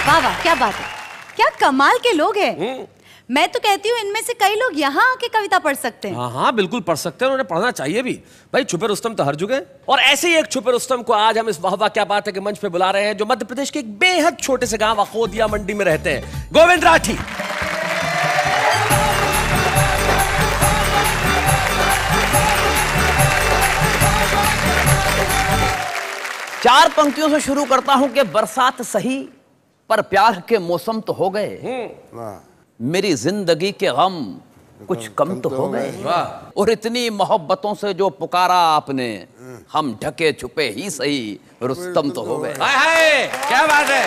वाह वाह, क्या बात है, क्या कमाल के लोग हैं। मैं तो कहती हूँ इनमें से कई लोग यहाँ आके कविता पढ़ सकते हैं। हाँ हाँ बिल्कुल पढ़ सकते हैं, उन्हें पढ़ना चाहिए भी। भाई छुपे रुस्तम तो हर जुगे। और ऐसे ही एक छुपे रुस्तम को आज हम इस वाह वाह क्या बात है के मंच पे बुला रहे हैं, जो मध्य प्रदेश के एक बेहद छोटे से गांव अकोदिया मंडी में रहते हैं, गोविंद राठी। चार पंक्तियों से शुरू करता हूं कि बरसात सही पर प्यार के मौसम तो हो गए, मेरी जिंदगी के गम कुछ कम तो हो गए, और इतनी मोहब्बतों से जो पुकारा आपने, हम ढके छुपे ही सही रुस्तम तो हो गए। हाय हाय क्या बात है।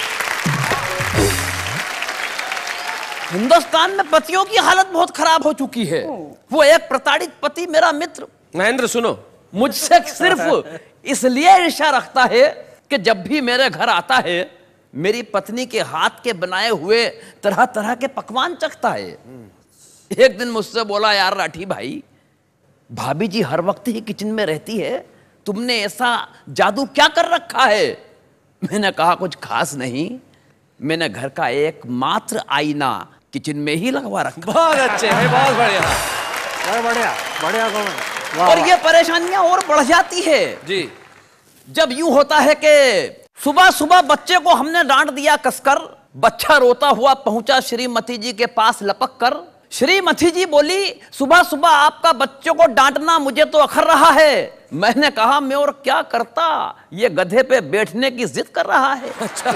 हिंदुस्तान में पतियों की हालत बहुत खराब हो चुकी है। वो एक प्रताड़ित पति मेरा मित्र महेंद्र सुनो, मुझसे सिर्फ इसलिए ईर्ष्या रखता है कि जब भी मेरे घर आता है मेरी पत्नी के हाथ के बनाए हुए तरह तरह के पकवान चखता है। एक दिन मुझसे बोला, यार राठी भाई, भाभी जी हर वक्त ही किचन में रहती है, तुमने ऐसा जादू क्या कर रखा है? मैंने कहा कुछ खास नहीं, मैंने घर का एकमात्र आईना किचन में ही लगवा रखा। बहुत अच्छे भाई, बहुत बढ़िया, बढ़िया बढ़िया। और ये परेशानियां और बढ़ जाती है जी। जब यूं होता है कि सुबह सुबह बच्चे को हमने डांट दिया कसकर, बच्चा रोता हुआ पहुंचा श्रीमती जी के पास लपक कर। श्रीमती जी बोली, सुबह सुबह आपका बच्चों को डांटना मुझे तो अखर रहा है। मैंने कहा, मैं और क्या करता, ये गधे पे बैठने की जिद कर रहा है।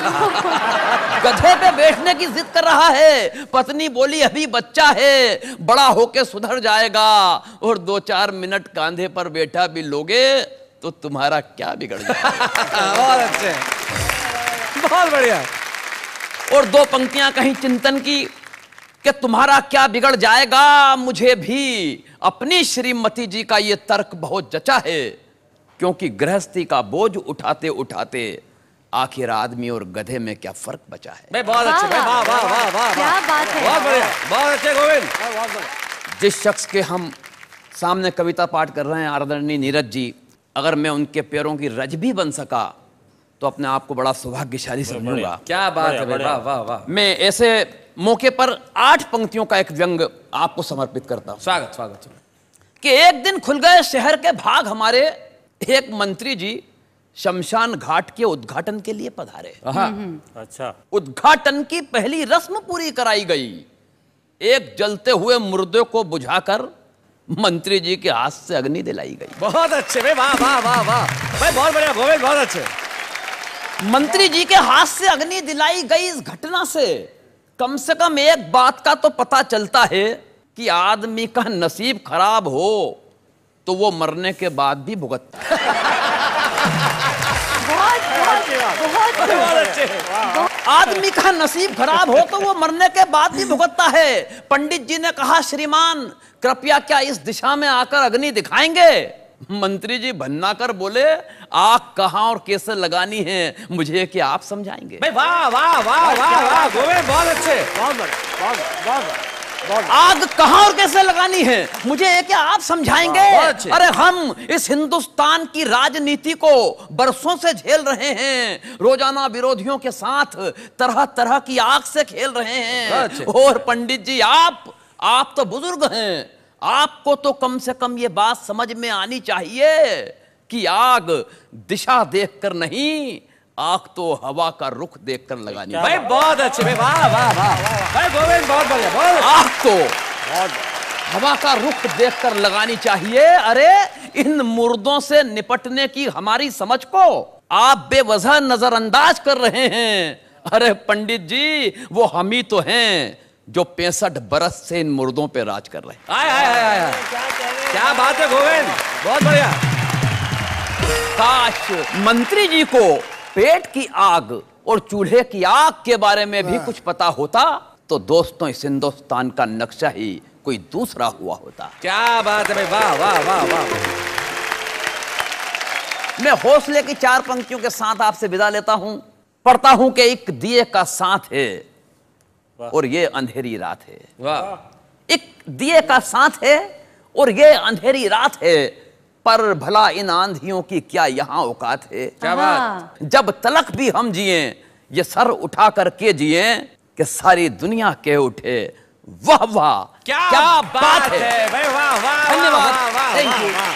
गधे पे बैठने की जिद कर रहा है। पत्नी बोली, अभी बच्चा है, बड़ा होके सुधर जाएगा, और 2-4 मिनट कांधे पर बैठा भी लोगे तो तुम्हारा क्या बिगड़ जाएगा। बहुत अच्छे, बहुत बढ़िया। और 2 पंक्तियां कहीं चिंतन की कि तुम्हारा क्या बिगड़ जाएगा, मुझे भी अपनी श्रीमती जी का ये तर्क बहुत जचा है, क्योंकि गृहस्थी का बोझ उठाते उठाते आखिर आदमी और गधे में क्या फर्क बचा है। भाई बहुत अच्छे भाई, वाह वाह वाह वाह, क्या बात है, बहुत बढ़िया, बहुत अच्छे गोविंद। जिस शख्स के हम सामने कविता पाठ कर रहे हैं, आदरणीय नीरज जी, अगर मैं उनके पैरों की रज भी बन सका तो अपने आप को बड़ा सौभाग्यशाली समझूंगा। क्या बात है भाई, वाह वाह वाह। मैं ऐसे मौके पर 8 पंक्तियों का एक व्यंग आपको समर्पित करता हूं। स्वागत स्वागत। कि एक दिन खुल गए शहर के भाग हमारे, एक मंत्री जी शमशान घाट के उद्घाटन के लिए पधारे। अच्छा। उद्घाटन की पहली रस्म पूरी कराई गई। एक जलते हुए मुर्दे को बुझाकर मंत्री जी के हाथ से अग्नि दिलाई गई। बहुत अच्छे भाई, वाह वाह वाह वाह भाई, बहुत बढ़िया गोविंद, बहुत अच्छे। मंत्री जी के हाथ से अग्नि दिलाई गई। इस घटना से कम एक बात का तो पता चलता है कि आदमी का नसीब खराब हो तो वो मरने के बाद भी भुगतता है। बहुत अच्छे। आदमी का नसीब खराब हो तो वो मरने के बाद भी भुगतता है। पंडित जी ने कहा, श्रीमान कृपया क्या इस दिशा में आकर अग्नि दिखाएंगे? मंत्री जी भन्ना कर बोले, आग कहां और कैसे लगानी है मुझे क्या आप समझाएंगे? भाई वाह वाह वाह वाह वाह गोविंद, बहुत अच्छे, बहुत बढ़िया। आग कहां और कैसे लगानी है मुझे क्या आप समझाएंगे? अरे हम इस हिंदुस्तान की राजनीति को बरसों से झेल रहे हैं, रोजाना विरोधियों के साथ तरह तरह की आग से खेल रहे हैं। और पंडित जी आप तो बुजुर्ग हैं, आपको तो कम से कम ये बात समझ में आनी चाहिए कि आग दिशा देखकर नहीं, आग तो हवा का रुख देखकर लगानी। भाई बहुत अच्छे भाई, वाह वाह वाह भाई गोविंद, बहुत बढ़िया, बहुत। आग तो हवा का रुख देखकर लगानी चाहिए। अरे इन मुर्दों से निपटने की हमारी समझ को आप बेवजह नजरअंदाज कर रहे हैं। अरे पंडित जी, वो हम ही तो हैं जो 65 बरस से इन मुर्दों पे राज कर रहे हैं। आय आय आय आय, क्या बात है गोविंद, बहुत बढ़िया। काश मंत्री जी को पेट की आग और चूल्हे की आग के बारे में भी कुछ पता होता तो दोस्तों इस हिंदुस्तान का नक्शा ही कोई दूसरा हुआ होता। क्या बात है भाई, वाह वाह वाह वाह। मैं हौसले की 4 पंक्तियों के साथ आपसे विदा लेता हूं। पढ़ता हूं कि एक दिए का साथ है और ये अंधेरी रात है। वाह। एक दिए का साथ है और ये अंधेरी रात है, पर भला इन आंधियों की क्या यहां औकात है? क्या बात। जब तलक भी हम जिए ये सर उठा करके जिए कि सारी दुनिया के उठे। वाह वाह, क्या बात है भाई, वाह वाह, धन्यवाद, वाह, वाह, थैंक वाह, यू। वाह।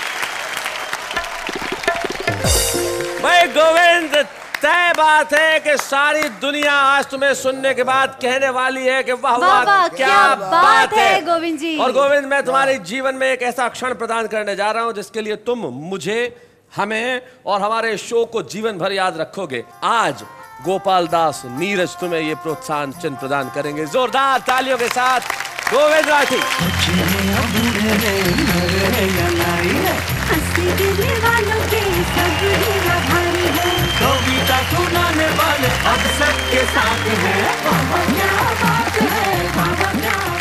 भाई गोविंद, तय बात है कि सारी दुनिया आज तुम्हें सुनने के बाद कहने वाली है कि वाह वाह, वाह, क्या बात है गोविंद जी। और गोविंद, मैं तुम्हारे जीवन में एक ऐसा क्षण प्रदान करने जा रहा हूं जिसके लिए तुम मुझे, हमें और हमारे शो को जीवन भर याद रखोगे। आज गोपाल दास नीरज तुम्हें ये प्रोत्साहन चिन्ह प्रदान करेंगे। जोरदार तालियों के साथ गोविंद राठी।